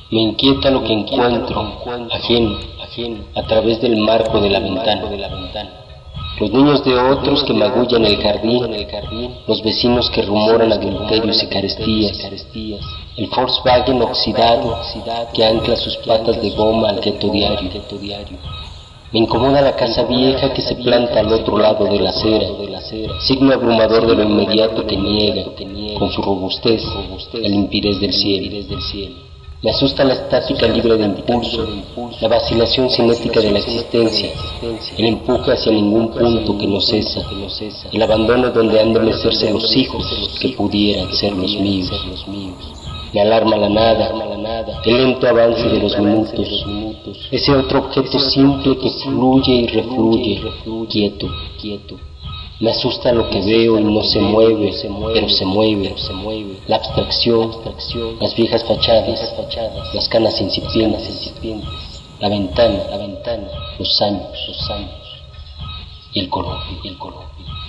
Me inquieta lo que encuentro, ajeno, a través del marco de la ventana. Los niños de otros que magullan el jardín, los vecinos que rumoran adulterios y carestías, el Volkswagen oxidado que ancla sus patas de goma al gueto diario. Me incomoda la casa vieja que se planta al otro lado de la acera, signo abrumador de lo inmediato que niega, con su robustez, la limpidez del cielo. Me asusta la estática libre de impulso, la vacilación cinética de la existencia, el empuje hacia ningún punto que no cesa, el abandono donde han de mecerse los hijos que pudieran ser los míos. Me alarma la nada, el lento avance de los minutos, ese otro objeto simple que fluye y refluye, quieto. Me asusta lo que veo y no se mueve, pero se mueve, la abstracción, las viejas fachadas, las canas incipientes, la ventana, los años, y el color.